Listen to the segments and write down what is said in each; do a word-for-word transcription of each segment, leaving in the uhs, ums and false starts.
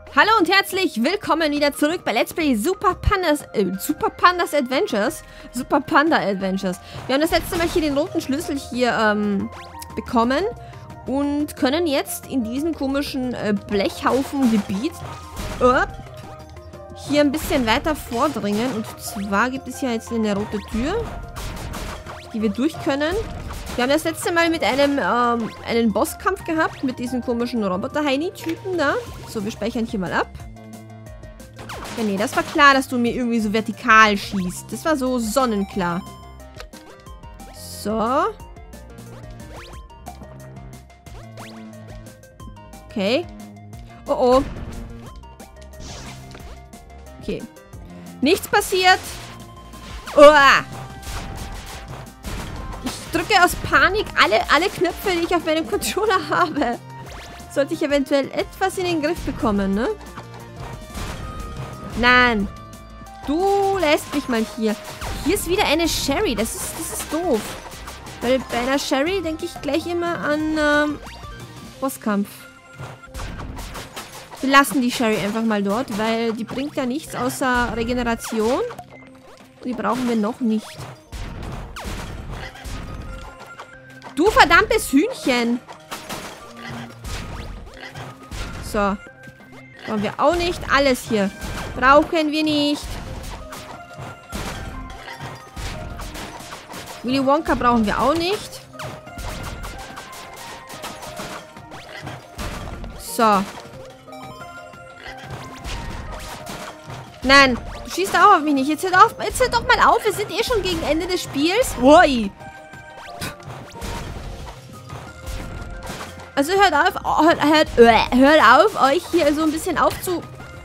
Hallo und herzlich willkommen wieder zurück bei Let's Play Super Pandas, äh, Super Pandas Adventures. Super Panda Adventures. Wir haben das letzte Mal hier den roten Schlüssel hier ähm, bekommen und können jetzt in diesem komischen äh, Blechhaufen-Gebiet äh, hier ein bisschen weiter vordringen. Und zwar gibt es hier jetzt eine rote Tür, die wir durch können. Wir haben das letzte Mal mit einem ähm, einen Bosskampf gehabt, mit diesen komischen Roboter-Heini-Typen da. So, wir speichern hier mal ab. Ja, nee, das war klar, dass du mir irgendwie so vertikal schießt. Das war so sonnenklar. So. Okay. Oh, oh. Okay. Nichts passiert. Uah. Ich drücke aus Panik alle, alle Knöpfe, die ich auf meinem Controller habe. Sollte ich eventuell etwas in den Griff bekommen, ne? Nein. Du lässt mich mal hier. Hier ist wieder eine Sherry. Das ist, das ist doof. Weil bei einer Sherry denke ich gleich immer an ähm, Bosskampf. Wir lassen die Sherry einfach mal dort, weil die bringt ja nichts außer Regeneration. Die brauchen wir noch nicht. Du verdammtes Hühnchen! So. Brauchen wir auch nicht. Alles hier. Brauchen wir nicht. Willy Wonka brauchen wir auch nicht. So. Nein. Du schießt auch auf mich nicht. Jetzt hört, auf, jetzt hört doch mal auf. Wir sind eh schon gegen Ende des Spiels. Ui. Also hört auf, hört, hört, hört auf, euch hier so ein bisschen aufzu...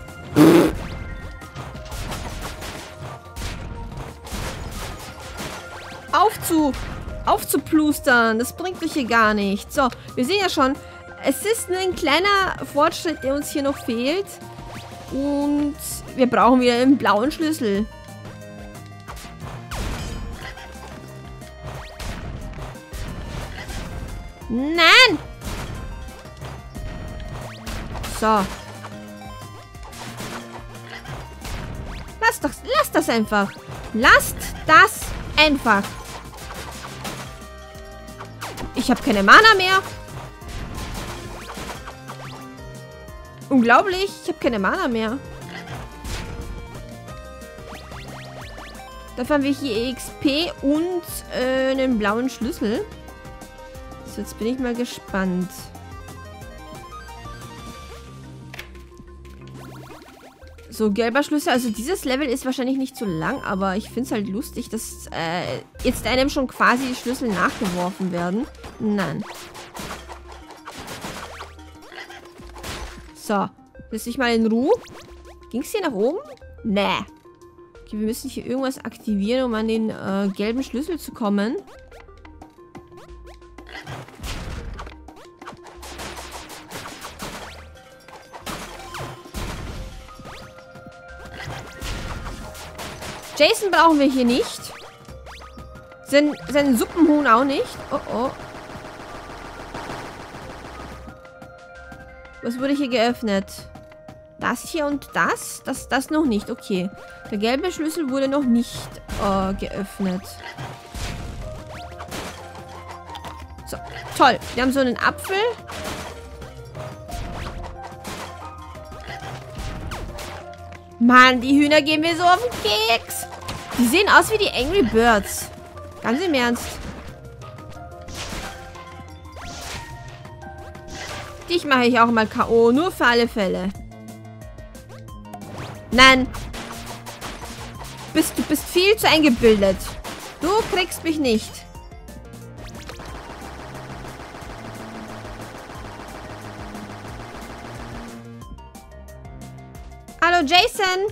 aufzu... aufzuplustern. Das bringt euch hier gar nichts. So, wir sehen ja schon, es ist nur ein kleiner Fortschritt, der uns hier noch fehlt. Und wir brauchen wieder einen blauen Schlüssel. Nein! So. Lass doch, lass das einfach. Lasst das einfach. Ich habe keine Mana mehr. Unglaublich, ich habe keine Mana mehr. Dafür haben wir hier E X P und äh, einen blauen Schlüssel. So, jetzt bin ich mal gespannt. So, gelber Schlüssel. Also dieses Level ist wahrscheinlich nicht so lang, aber ich finde es halt lustig, dass äh, jetzt einem schon quasi die Schlüssel nachgeworfen werden. Nein. So, lass dich mal in Ruhe. Ging es hier nach oben? Nee. Okay, wir müssen hier irgendwas aktivieren, um an den äh, gelben Schlüssel zu kommen. Jason brauchen wir hier nicht. Sein, sein Suppenhuhn auch nicht. Oh, oh. Was wurde hier geöffnet? Das hier und das? Das, das noch nicht. Okay. Der gelbe Schlüssel wurde noch nicht äh, geöffnet. So, toll. Wir haben so einen Apfel. Mann, die Hühner gehen mir so auf den Keks. Die sehen aus wie die Angry Birds. Ganz im Ernst. Dich mache ich auch mal K O. Nur für alle Fälle. Nein. Bist, du bist viel zu eingebildet. Du kriegst mich nicht. Hallo, Jason.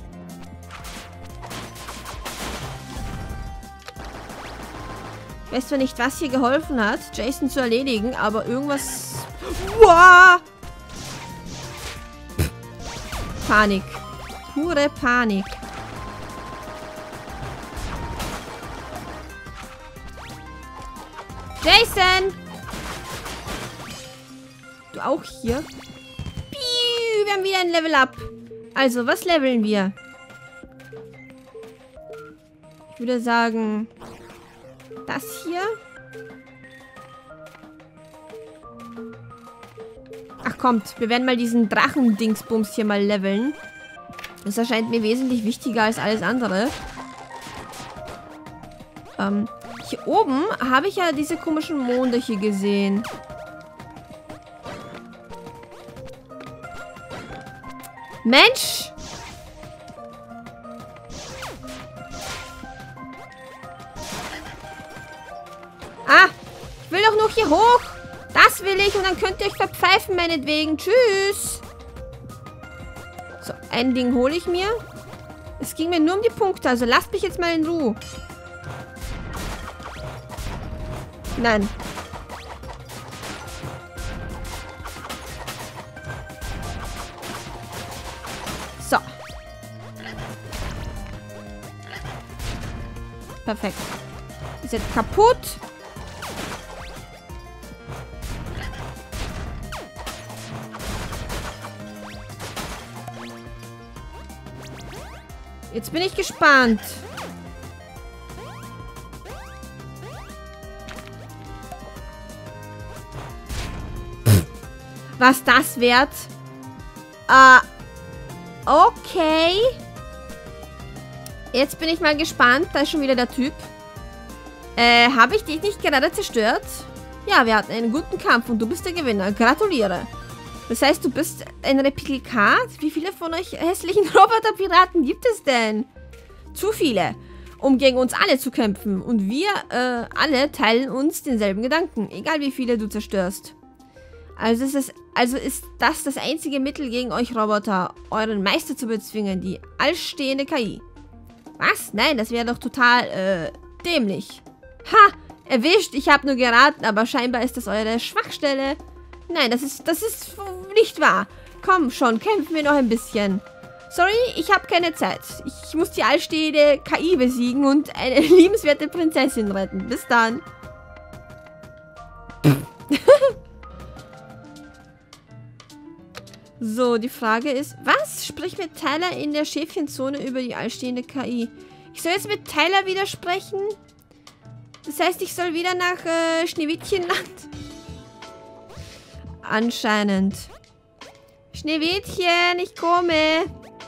Ich weiß zwar nicht, was hier geholfen hat, Jason zu erledigen, aber irgendwas... Wow! Panik. Pure Panik. Jason! Du auch hier? Piu, wir wir haben wieder ein Level Up. Also, was leveln wir? Ich würde sagen, das hier. Ach, kommt. Wir werden mal diesen Drachen-Dingsbums hier mal leveln. Das erscheint mir wesentlich wichtiger als alles andere. Ähm, hier oben habe ich ja diese komischen Monde hier gesehen. Mensch! Ah! Ich will doch noch hier hoch! Das will ich und dann könnt ihr euch verpfeifen, meinetwegen. Tschüss! So, ein Ding hole ich mir. Es ging mir nur um die Punkte, also lasst mich jetzt mal in Ruhe. Nein. So. Perfekt. Ist jetzt kaputt. Jetzt bin ich gespannt. Was das wert? Äh, okay. Jetzt bin ich mal gespannt. Da ist schon wieder der Typ. Äh, habe ich dich nicht gerade zerstört? Ja, wir hatten einen guten Kampf und du bist der Gewinner. Gratuliere. Das heißt, du bist ein Replikat? Wie viele von euch hässlichen Roboterpiraten gibt es denn? Zu viele, um gegen uns alle zu kämpfen. Und wir äh, alle teilen uns denselben Gedanken, egal wie viele du zerstörst. Also ist, es, also ist das das einzige Mittel gegen euch Roboter, euren Meister zu bezwingen, die allstehende K I. Was? Nein, das wäre doch total äh, dämlich. Ha! Erwischt, ich habe nur geraten, aber scheinbar ist das eure Schwachstelle. Nein, das ist, das ist nicht wahr. Komm schon, kämpfen wir noch ein bisschen. Sorry, ich habe keine Zeit. Ich muss die allstehende K I besiegen und eine liebenswerte Prinzessin retten. Bis dann. So, die Frage ist, was? Sprich mit Tyler in der Schäfchenzone über die allstehende K I. Ich soll jetzt mit Tyler widersprechen? Das heißt, ich soll wieder nach äh, Schneewittchenland? Anscheinend. Schneewittchen, ich komme.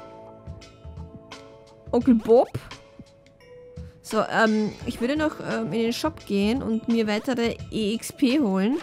Onkel Bob? So, ähm, ich würde noch ähm, in den Shop gehen und mir weitere E X P holen.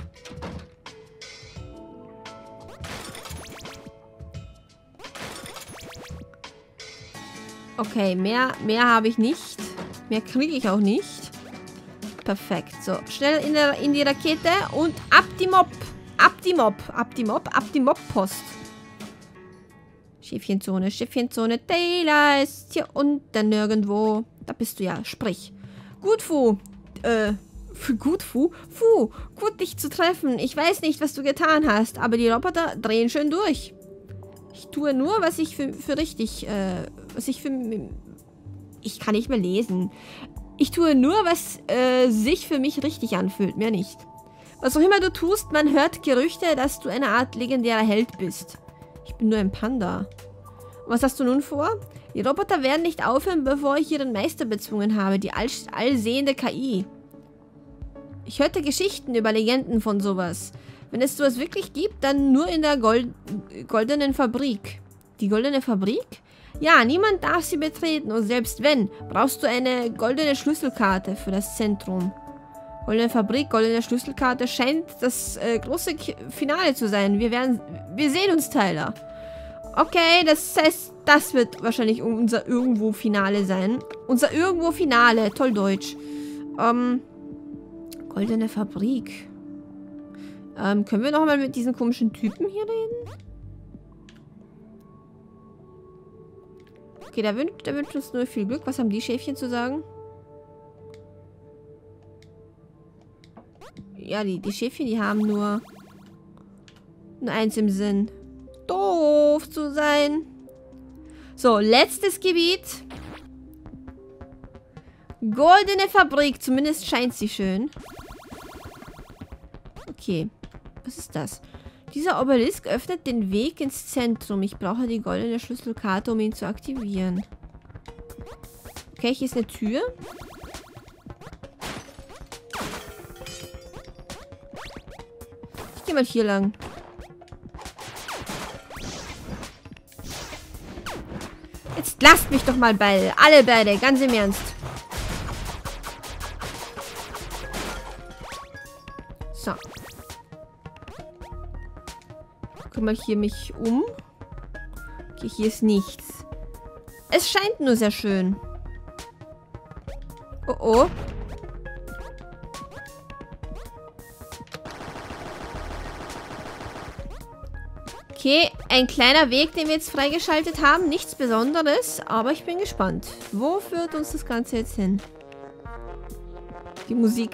Okay, mehr, mehr habe ich nicht. Mehr kriege ich auch nicht. Perfekt. So, schnell in, der, in die Rakete und ab die Mob. Ab die Mob. Ab die Mob. Ab die Mob-Post. Schäfchenzone, Schäfchenzone. Taylor ist hier unten nirgendwo. Da bist du ja. Sprich. Gut, Fu. Äh, gut, Fu. Fu, gut dich zu treffen. Ich weiß nicht, was du getan hast, aber die Roboter drehen schön durch. Ich tue nur, was ich für, für richtig, äh, was ich für... Ich kann nicht mehr lesen. Ich tue nur, was äh, sich für mich richtig anfühlt, mehr nicht. Was auch immer du tust, man hört Gerüchte, dass du eine Art legendärer Held bist. Ich bin nur ein Panda. Und was hast du nun vor? Die Roboter werden nicht aufhören, bevor ich ihren Meister bezwungen habe, die all allsehende K I. Ich hörte Geschichten über Legenden von sowas. Wenn es sowas wirklich gibt, dann nur in der Gold goldenen Fabrik. Die goldene Fabrik? Ja, niemand darf sie betreten und selbst wenn, brauchst du eine goldene Schlüsselkarte für das Zentrum. Goldene Fabrik, goldene Schlüsselkarte scheint das äh, große K Finale zu sein. Wir werden, wir sehen uns, Tyler. Okay, das heißt, das wird wahrscheinlich unser Irgendwo-Finale sein. Unser Irgendwo-Finale, toll Deutsch. Ähm, goldene Fabrik. Ähm, können wir noch mal mit diesen komischen Typen hier reden? Okay, der wünscht, der wünscht uns nur viel Glück. Was haben die Schäfchen zu sagen? Ja, die, die Schäfchen, die haben nur, nur eins im Sinn. Doof zu sein. So, letztes Gebiet. Goldene Fabrik. Zumindest scheint sie schön. Okay. Was ist das? Dieser Obelisk öffnet den Weg ins Zentrum. Ich brauche die goldene Schlüsselkarte, um ihn zu aktivieren. Okay, hier ist eine Tür. Ich gehe mal hier lang. Jetzt lasst mich doch mal beide. Alle beide, ganz im Ernst. So. Guck mal hier mich um. Okay, hier ist nichts. Es scheint nur sehr schön. Oh oh. Okay, ein kleiner Weg, den wir jetzt freigeschaltet haben. Nichts Besonderes, aber ich bin gespannt. Wo führt uns das Ganze jetzt hin? Die Musik.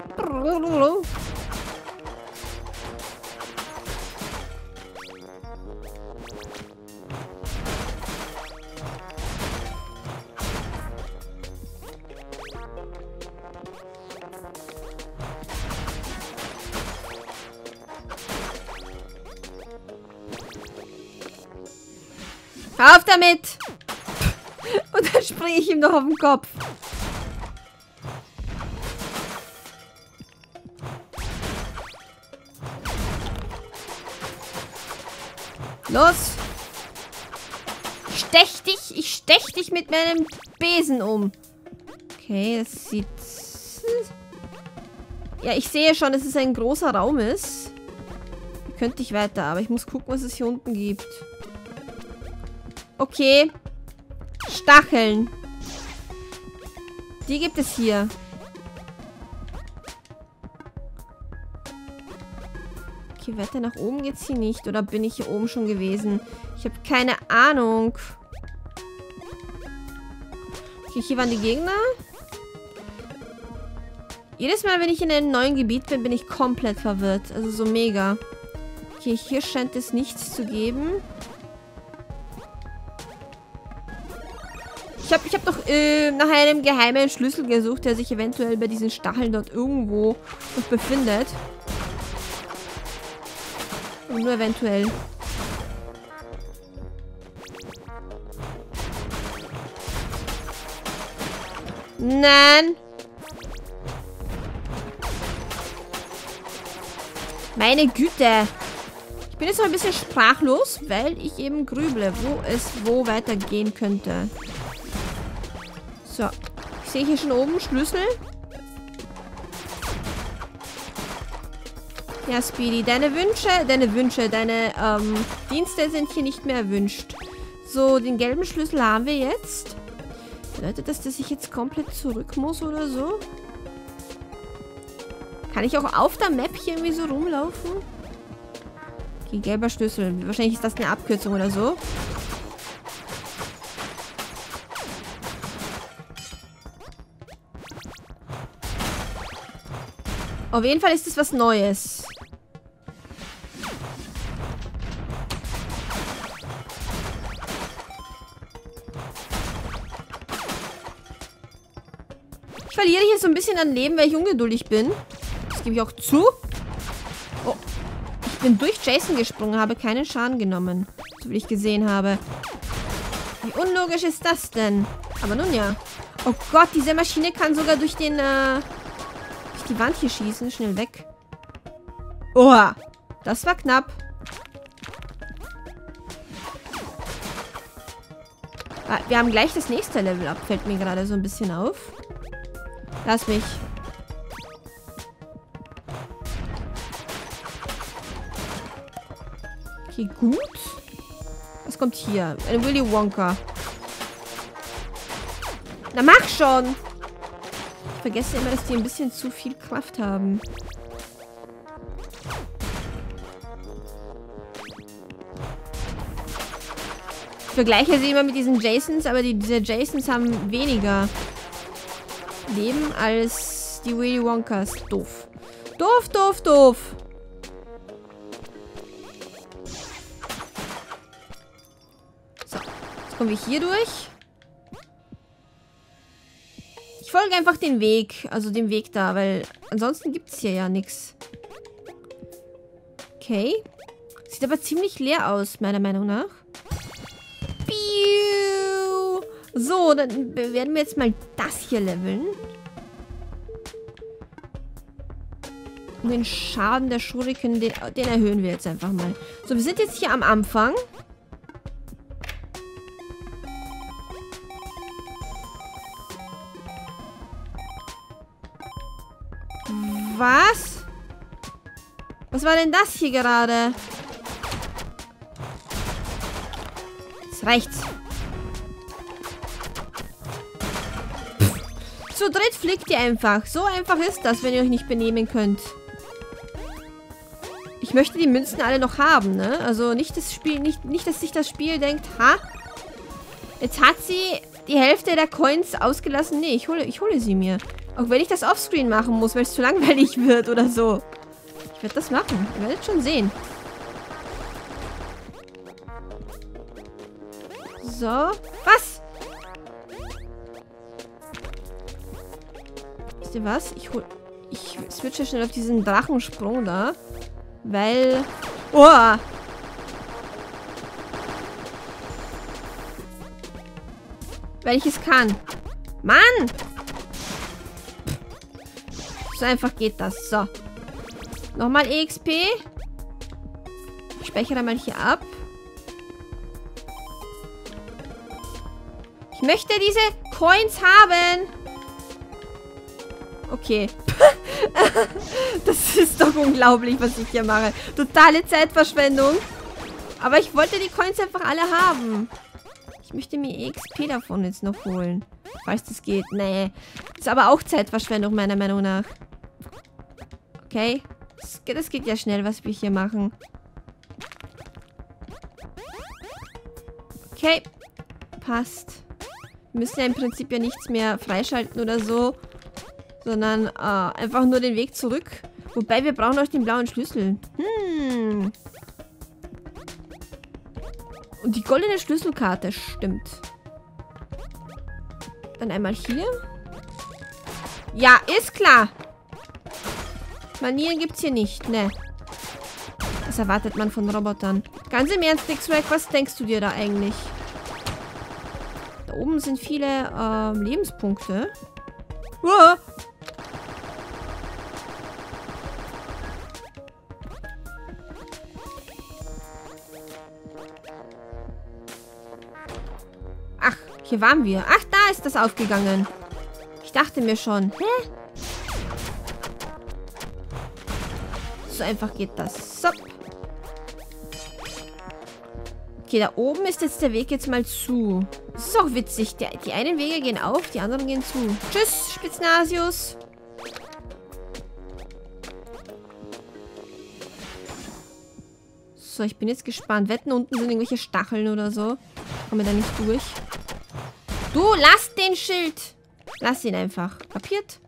Hör auf damit! Und dann springe ich ihm noch auf den Kopf. Los! Ich stech dich! Ich stech dich mit meinem Besen um. Okay, das sieht... Ja, ich sehe schon, dass es ein großer Raum ist. Hier könnte ich weiter, aber ich muss gucken, was es hier unten gibt. Okay. Stacheln. Die gibt es hier. Okay, weiter nach oben geht's hier nicht. Oder bin ich hier oben schon gewesen? Ich habe keine Ahnung. Okay, hier waren die Gegner. Jedes Mal, wenn ich in einem neuen Gebiet bin, bin ich komplett verwirrt. Also so mega. Okay, hier scheint es nichts zu geben. Ich habe ich hab doch äh, nach einem geheimen Schlüssel gesucht, der sich eventuell bei diesen Stacheln dort irgendwo noch befindet. Und nur eventuell. Nein. Meine Güte. Ich bin jetzt noch ein bisschen sprachlos, weil ich eben grüble, wo es wo weitergehen könnte. So, ich sehe hier schon oben Schlüssel. Ja, Speedy, deine Wünsche, deine Wünsche, deine ähm, Dienste sind hier nicht mehr erwünscht. So, den gelben Schlüssel haben wir jetzt. Bedeutet das, dass ich jetzt komplett zurück muss oder so? Kann ich auch auf der Map hier irgendwie so rumlaufen? Okay, gelber Schlüssel. Wahrscheinlich ist das eine Abkürzung oder so. Auf jeden Fall ist es was Neues. Ich verliere hier so ein bisschen an Leben, weil ich ungeduldig bin. Das gebe ich auch zu. Oh. Ich bin durch Jason gesprungen, habe keinen Schaden genommen. So wie ich gesehen habe. Wie unlogisch ist das denn? Aber nun ja. Oh Gott, diese Maschine kann sogar durch den, äh... die Wand hier schießen. Schnell weg. Oha. Das war knapp. Ah, wir haben gleich das nächste Level up. Fällt mir gerade so ein bisschen auf. Lass mich. Okay, gut. Was kommt hier? Ein Willy Wonka. Na, mach schon! Ich vergesse immer, dass die ein bisschen zu viel Kraft haben. Ich vergleiche sie immer mit diesen Jasons, aber die, diese Jasons haben weniger Leben als die Willy Wonkas. Doof. Doof, doof, doof. So. Jetzt kommen wir hier durch. Ich folge einfach den Weg, also dem Weg da, weil ansonsten gibt es hier ja nichts. Okay. Sieht aber ziemlich leer aus, meiner Meinung nach. Piu. So, dann werden wir jetzt mal das hier leveln. Und den Schaden der Schuriken, den, den erhöhen wir jetzt einfach mal. So, wir sind jetzt hier am Anfang. Was? Was war denn das hier gerade? Jetzt reicht's. Zu dritt fliegt ihr einfach. So einfach ist das, wenn ihr euch nicht benehmen könnt. Ich möchte die Münzen alle noch haben, ne? Also nicht das Spiel, nicht, nicht, dass sich das Spiel denkt, ha? Jetzt hat sie die Hälfte der Coins ausgelassen. Nee, ich hole, ich hole sie mir. Auch wenn ich das offscreen machen muss, weil es zu langweilig wird oder so. Ich werde das machen. Ihr werdet schon sehen. So. Was? Wisst ihr was? Ich hol... Ich switche schnell auf diesen Drachensprung da. Weil... Oh! Weil ich es kann. Mann! So einfach geht das. So. Nochmal E X P. Ich speichere mal hier ab. Ich möchte diese Coins haben. Okay. Das ist doch unglaublich, was ich hier mache. Totale Zeitverschwendung. Aber ich wollte die Coins einfach alle haben. Ich möchte mir E X P davon jetzt noch holen. Falls das geht. Nee. Ist aber auch Zeitverschwendung, meiner Meinung nach. Okay. Das geht, das geht ja schnell, was wir hier machen. Okay. Passt. Wir müssen ja im Prinzip ja nichts mehr freischalten oder so. Sondern äh, einfach nur den Weg zurück. Wobei, wir brauchen auch den blauen Schlüssel. Hm. Und die goldene Schlüsselkarte, stimmt. Dann einmal hier. Ja, ist klar. Manieren gibt's hier nicht, ne. Was erwartet man von Robotern? Ganz im Ernst, X-Rack, was denkst du dir da eigentlich? Da oben sind viele äh, Lebenspunkte. Uah. Ach, hier waren wir. Ach, da ist das aufgegangen. Ich dachte mir schon. Hä? So einfach geht das. So. Okay, da oben ist jetzt der Weg jetzt mal zu. Das ist auch witzig. Die, die einen Wege gehen auf, die anderen gehen zu. Tschüss, Spitznasius. So, ich bin jetzt gespannt. Wetten, unten sind irgendwelche Stacheln oder so. Kommen wir da nicht durch. Du, lass den Schild. Lass ihn einfach. Kapiert?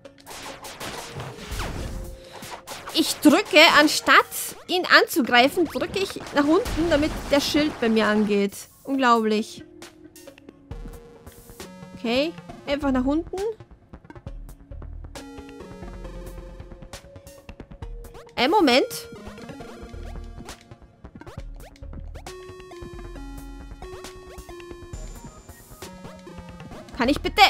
Ich drücke, anstatt ihn anzugreifen, drücke ich nach unten, damit der Schild bei mir angeht. Unglaublich. Okay. Einfach nach unten. Ein Moment. Kann ich bitte...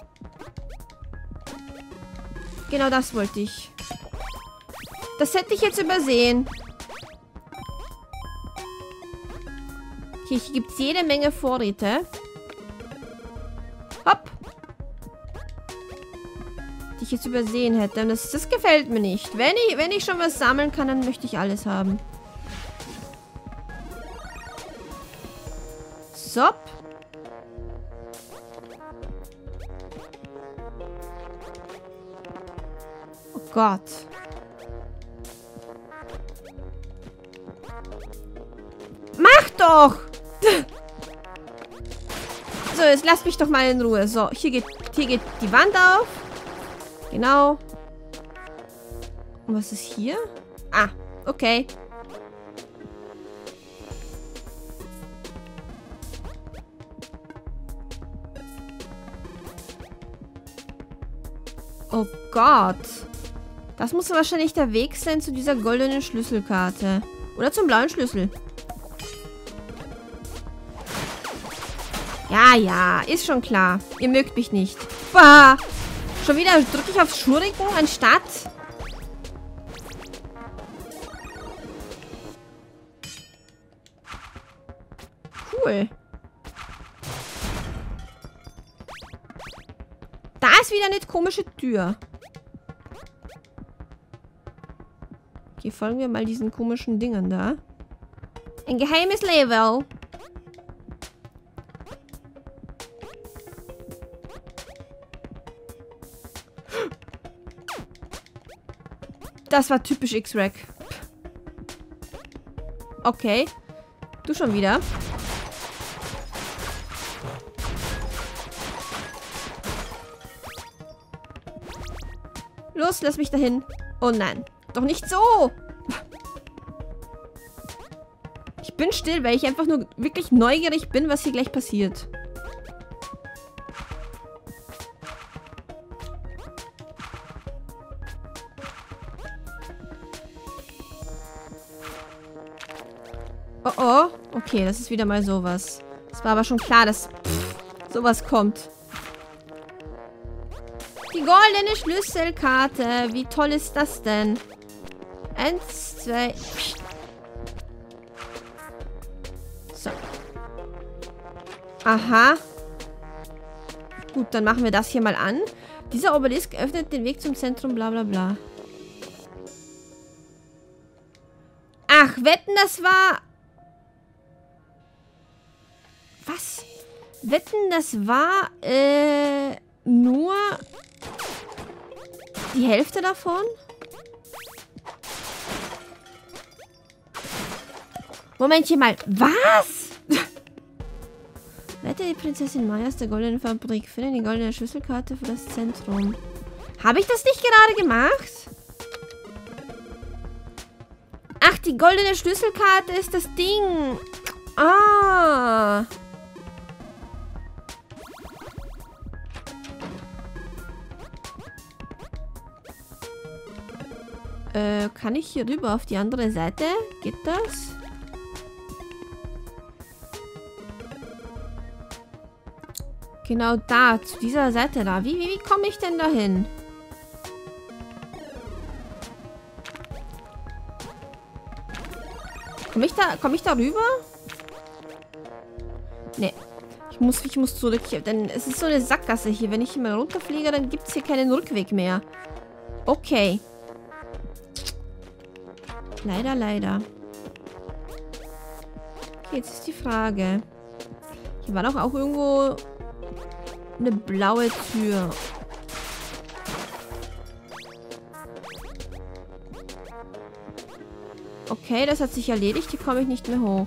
Genau das wollte ich. Das hätte ich jetzt übersehen. Okay, hier gibt es jede Menge Vorräte. Hopp. Die ich jetzt übersehen hätte. Und das, das gefällt mir nicht. Wenn ich, wenn ich schon was sammeln kann, dann möchte ich alles haben. So. Oh Gott. Mach doch! So, jetzt lasst mich doch mal in Ruhe. So, hier geht, hier geht die Wand auf. Genau. Und was ist hier? Ah, okay. Oh Gott. Das muss wahrscheinlich der Weg sein zu dieser goldenen Schlüsselkarte. Oder zum blauen Schlüssel. Ja, ja, ist schon klar. Ihr mögt mich nicht. Bah! Schon wieder drücke ich aufs Schuriken anstatt... Cool. Da ist wieder eine komische Tür. Okay, folgen wir mal diesen komischen Dingern da. Ein geheimes Level. Das war typisch X-Rack. Okay. Du schon wieder. Los, lass mich dahin. Oh nein. Doch nicht so. Ich bin still, weil ich einfach nur wirklich neugierig bin, was hier gleich passiert. Oh oh. Okay, das ist wieder mal sowas. Es war aber schon klar, dass pff, sowas kommt. Die goldene Schlüsselkarte. Wie toll ist das denn? Eins, zwei... So. Aha. Gut, dann machen wir das hier mal an. Dieser Obelisk öffnet den Weg zum Zentrum, bla bla bla. Ach, wetten, das war... Was? Wetten, das war, äh, nur... die Hälfte davon? Momentchen mal. Was? Rette die Prinzessin Maya aus der goldenen Fabrik. Finde die goldene Schlüsselkarte für das Zentrum. Habe ich das nicht gerade gemacht? Ach, die goldene Schlüsselkarte ist das Ding. Ah. Äh, kann ich hier rüber auf die andere Seite? Geht das? Genau da, zu dieser Seite da. Wie, wie, wie komme ich denn da hin? Komme ich da, komme ich da rüber? Nee. Ich muss, ich muss zurück. Denn es ist so eine Sackgasse hier. Wenn ich hier mal runterfliege, dann gibt es hier keinen Rückweg mehr. Okay. Leider, leider. Okay, jetzt ist die Frage. Hier war doch auch irgendwo eine blaue Tür. Okay, das hat sich erledigt. Hier komme ich nicht mehr hoch.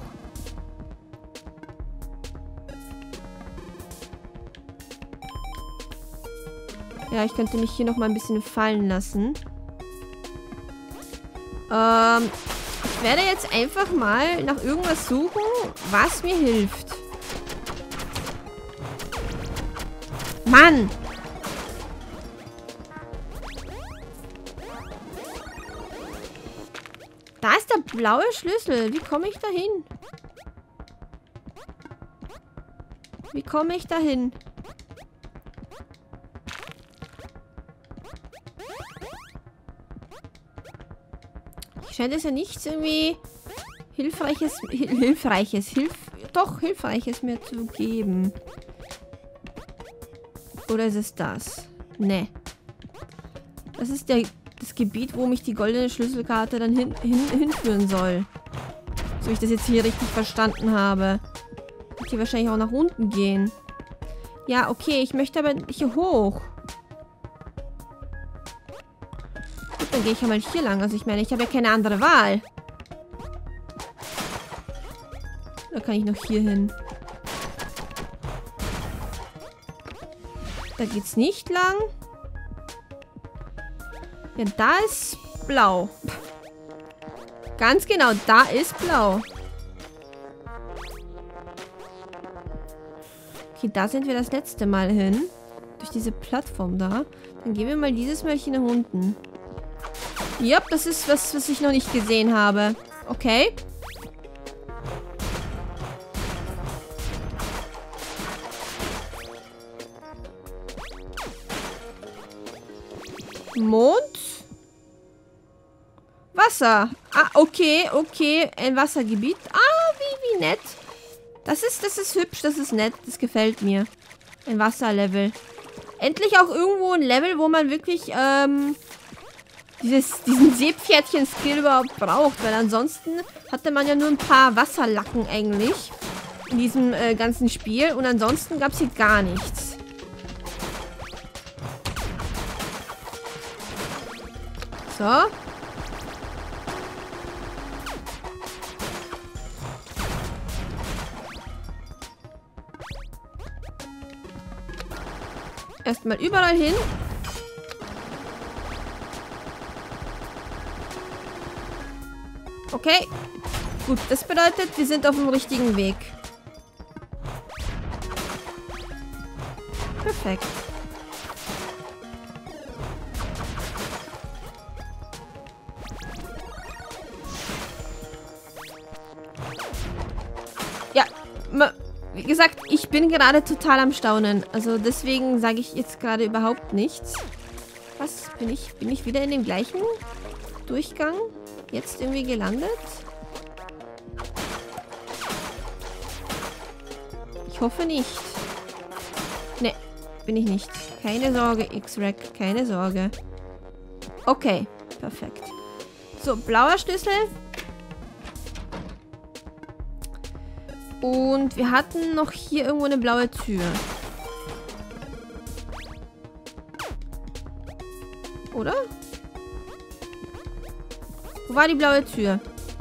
Ja, ich könnte mich hier noch mal ein bisschen fallen lassen. Ähm, ich werde jetzt einfach mal nach irgendwas suchen, was mir hilft. Mann! Da ist der blaue Schlüssel. Wie komme ich da hin? Wie komme ich da hin? Scheint es ja nichts irgendwie Hilfreiches, Hil Hilfreiches, Hilf, doch Hilfreiches mir zu geben. Oder ist es das? Nee. Das ist der, das Gebiet, wo mich die goldene Schlüsselkarte dann hin, hin, hinführen soll. So ich das jetzt hier richtig verstanden habe. Ich hier wahrscheinlich auch nach unten gehen. Ja, okay, ich möchte aber hier hoch. Dann gehe ich ja mal hier lang. Also ich meine, ich habe ja keine andere Wahl. Oder kann ich noch hier hin? Da geht's nicht lang. Ja, da ist blau. Ganz genau, da ist blau. Okay, da sind wir das letzte Mal hin. Durch diese Plattform da. Dann gehen wir mal dieses Mal hier nach unten. Ja, das ist was, was ich noch nicht gesehen habe. Okay. Mond. Wasser. Ah, okay, okay. Ein Wassergebiet. Ah, wie, wie nett. Das ist, das ist hübsch, das ist nett. Das gefällt mir. Ein Wasserlevel. Endlich auch irgendwo ein Level, wo man wirklich, ähm, dieses, diesen Seepferdchen-Skill überhaupt braucht. Weil ansonsten hatte man ja nur ein paar Wasserlacken eigentlich in diesem äh, ganzen Spiel. Und ansonsten gab es hier gar nichts. So. Erstmal überall hin. Okay. Gut, das bedeutet, wir sind auf dem richtigen Weg. Perfekt. Ja, wie gesagt, ich bin gerade total am Staunen. Also deswegen sage ich jetzt gerade überhaupt nichts. Was? Bin ich, bin ich wieder in dem gleichen Durchgang? Jetzt irgendwie gelandet? Ich hoffe nicht. Ne, bin ich nicht. Keine Sorge, X-Rack. Keine Sorge. Okay, perfekt. So, blauer Schlüssel. Und wir hatten noch hier irgendwo eine blaue Tür. Oder? Wo war die blaue Tür?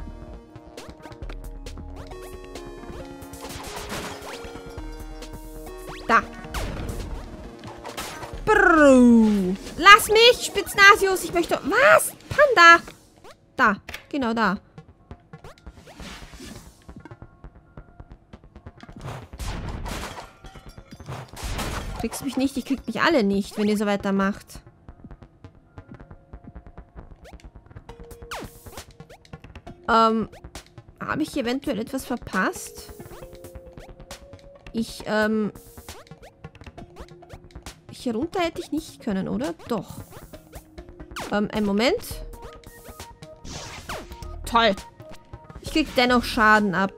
Da. Brrr. Lass mich, Spitznasius. Ich möchte... Was? Panda. Da. Genau da. Kriegst mich nicht, ich krieg mich alle nicht, wenn ihr so weitermacht. Ähm, habe ich eventuell etwas verpasst? Ich, ähm... Hier runter hätte ich nicht können, oder? Doch. Ähm, einen Moment. Toll. Ich krieg dennoch Schaden ab.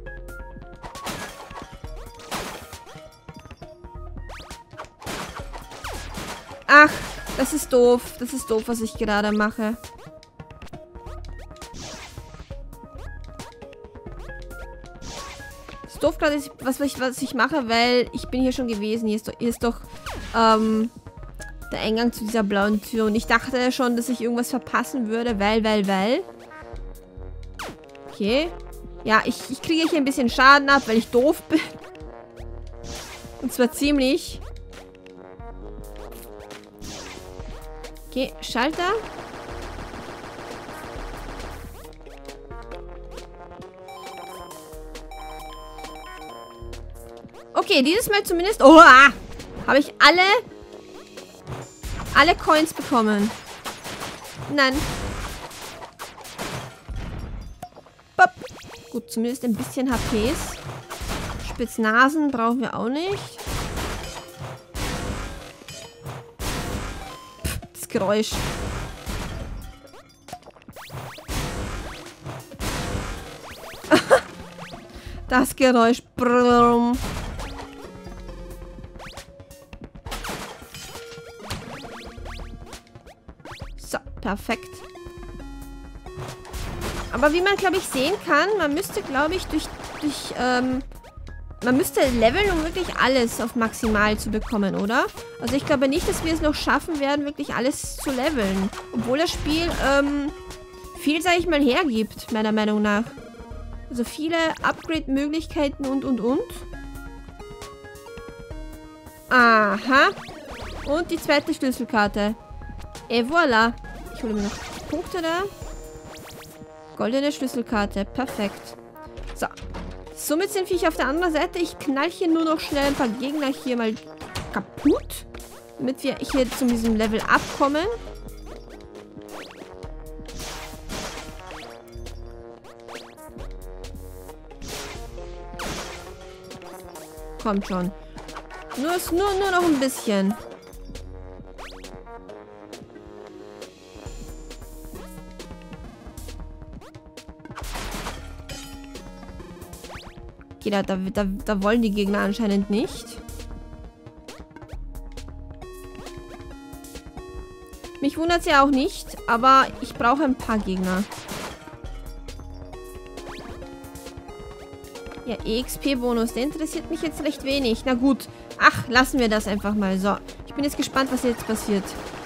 Ach, das ist doof. Das ist doof, was ich gerade mache. Das ist doof gerade, was ich, was ich mache, weil ich bin hier schon gewesen. Hier ist doch, hier ist doch ähm, der Eingang zu dieser blauen Tür. Und ich dachte schon, dass ich irgendwas verpassen würde, weil, weil, weil. Okay. Ja, ich, ich kriege hier ein bisschen Schaden ab, weil ich doof bin. Und zwar ziemlich... Okay, Schalter. Okay, dieses Mal zumindest... Oh, ah, habe ich alle... Alle Coins bekommen. Nein. Bop. Gut, zumindest ein bisschen H Ps. Spitznasen brauchen wir auch nicht. Geräusch. Das Geräusch. Brrr. So, perfekt. Aber wie man, glaube ich, sehen kann, man müsste, glaube ich, durch, durch ähm, man müsste leveln, um wirklich alles auf maximal zu bekommen, oder? Also ich glaube nicht, dass wir es noch schaffen werden, wirklich alles zu leveln. Obwohl das Spiel ähm, viel, sag ich mal, hergibt, meiner Meinung nach. Also viele Upgrade-Möglichkeiten und, und, und. Aha. Und die zweite Schlüsselkarte. Et voilà. Ich hole mir noch Punkte da. Goldene Schlüsselkarte. Perfekt. So. Somit sind wir auf der anderen Seite. Ich knall hier nur noch schnell ein paar Gegner hier mal kaputt. Damit wir hier zu diesem Level abkommen. kommt schon. Nur, nur, nur noch ein bisschen. Okay, da, da, da, da wollen die Gegner anscheinend nicht. Mich wundert es ja auch nicht, aber ich brauche ein paar Gegner. Ja, E X P-Bonus, der interessiert mich jetzt recht wenig. Na gut. Ach, lassen wir das einfach mal. So, ich bin jetzt gespannt, was jetzt passiert.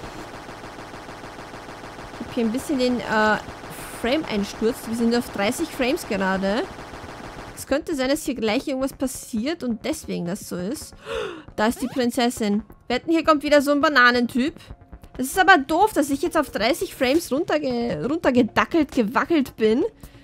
Ich habe hier ein bisschen den äh, Frame-Einsturz. Wir sind auf dreißig Frames gerade. Es könnte sein, dass hier gleich irgendwas passiert und deswegen das so ist. Da ist die Prinzessin. Wetten, hier kommt wieder so ein Bananentyp. Das ist aber doof, dass ich jetzt auf dreißig Frames runterge runtergedackelt, gewackelt bin.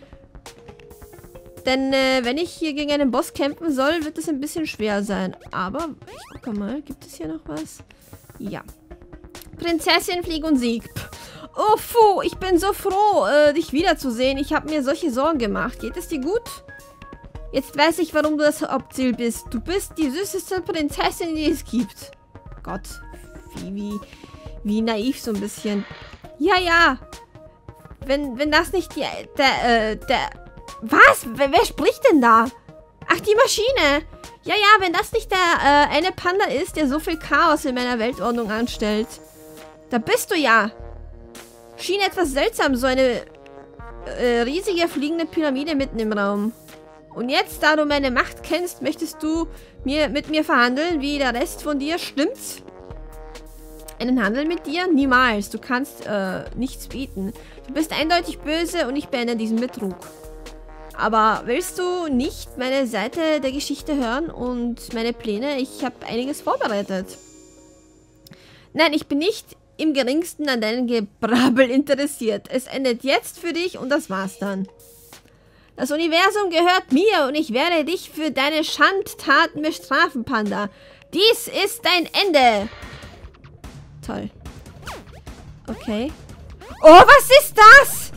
Denn äh, wenn ich hier gegen einen Boss kämpfen soll, wird es ein bisschen schwer sein. Aber ich gucke mal, gibt es hier noch was? Ja. Prinzessin, Flieg und Sieg. Pff. Oh, puh, ich bin so froh, äh, dich wiederzusehen. Ich habe mir solche Sorgen gemacht. Geht es dir gut? Jetzt weiß ich, warum du das Hauptziel bist. Du bist die süßeste Prinzessin, die es gibt. Gott, wie, wie, wie naiv so ein bisschen. Ja, ja. Wenn, wenn das nicht die, der, äh, der... Was? Wer, wer spricht denn da? Ach, die Maschine. Ja, ja, wenn das nicht der äh, eine Panda ist, der so viel Chaos in meiner Weltordnung anstellt. Da bist du ja. Schien etwas seltsam, so eine äh, riesige fliegende Pyramide mitten im Raum. Und jetzt, da du meine Macht kennst, möchtest du mir, mit mir verhandeln, wie der Rest von dir, stimmt's? Einen Handel mit dir? Niemals. Du kannst äh, nichts bieten. Du bist eindeutig böse und ich beende diesen Betrug. Aber willst du nicht meine Seite der Geschichte hören und meine Pläne? Ich habe einiges vorbereitet. Nein, ich bin nicht im geringsten an deinem Gebrabbel interessiert. Es endet jetzt für dich und das war's dann. Das Universum gehört mir und ich werde dich für deine Schandtaten bestrafen, Panda. Dies ist dein Ende. Toll. Okay. Oh, was ist das?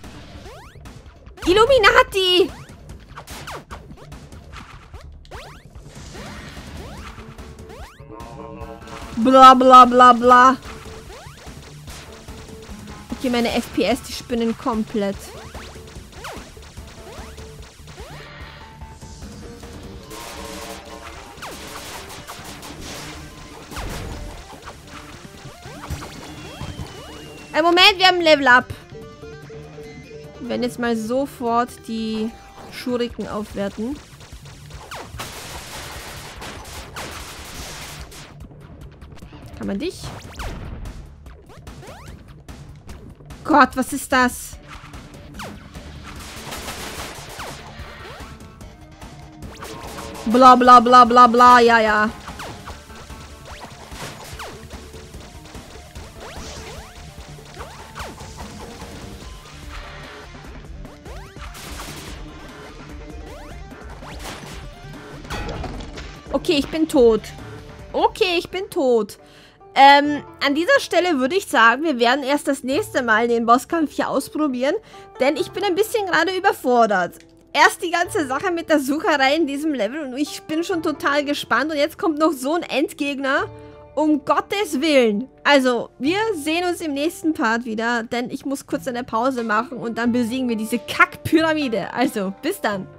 Illuminati! Bla bla bla bla. Okay, meine F P S, die spinnen komplett. Ein Moment, wir haben Level Up. Wir werden jetzt mal sofort die Schuriken aufwerten. Kann man dich? Gott, was ist das? Bla bla bla bla bla, ja, ja. Okay, ich bin tot. Okay, ich bin tot. Ähm, an dieser Stelle würde ich sagen, wir werden erst das nächste Mal den Bosskampf hier ausprobieren, denn ich bin ein bisschen gerade überfordert. Erst die ganze Sache mit der Sucherei in diesem Level und ich bin schon total gespannt und jetzt kommt noch so ein Endgegner. Um Gottes Willen. Also, wir sehen uns im nächsten Part wieder, denn ich muss kurz eine Pause machen und dann besiegen wir diese Kackpyramide. Also, bis dann.